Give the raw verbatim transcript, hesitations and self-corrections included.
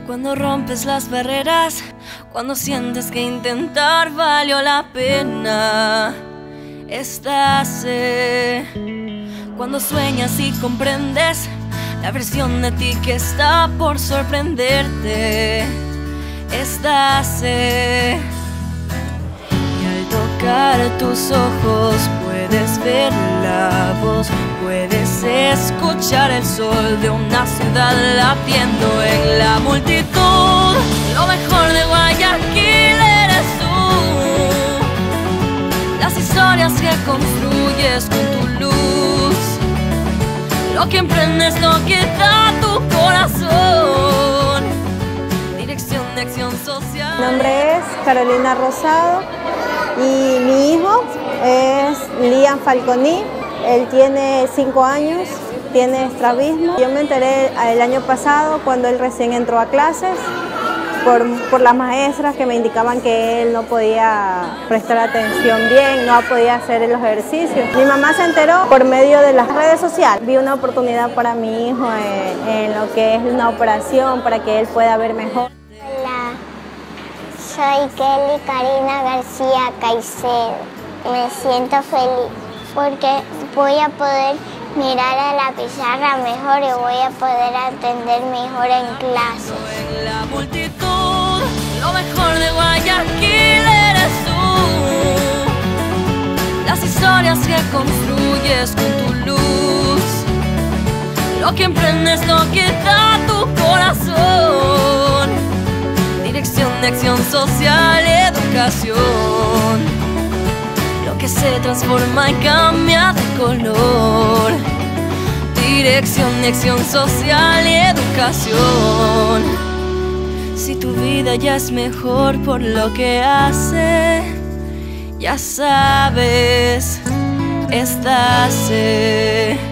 Cuando rompes las barreras, cuando sientes que intentar valió la pena. Estás, eh, cuando sueñas y comprendes la versión de ti que está por sorprenderte. Estás, eh, y al tocar tus ojos puedes ver la voz, puedes escuchar el sol de una ciudad latiendo en la multitud. Lo mejor de Guayaquil eres tú, las historias que construyes con tu luz, lo que emprendes no quita tu corazón. Dirección de Acción Social. Mi nombre es Carolina Rosado y mi hijo es Liam Falconi. Él tiene cinco años, tiene estrabismo. Yo me enteré el año pasado cuando él recién entró a clases por, por las maestras que me indicaban que él no podía prestar atención bien, no podía hacer los ejercicios. Mi mamá se enteró por medio de las redes sociales. Vi una oportunidad para mi hijo en, en lo que es una operación para que él pueda ver mejor. Hola, soy Kelly Karina García Caicedo. Me siento feliz porque voy a poder mirar a la pizarra mejor y voy a poder atender mejor en clases. En la multitud, lo mejor de Guayaquil eres tú, las historias que construyes con tu luz, lo que emprendes no quita tu corazón. Dirección de Acción Social y Educación, que se transforma y cambia de color. Dirección de Acción Social y Educación. Si tu vida ya es mejor por lo que hace, ya sabes, estás. Eh,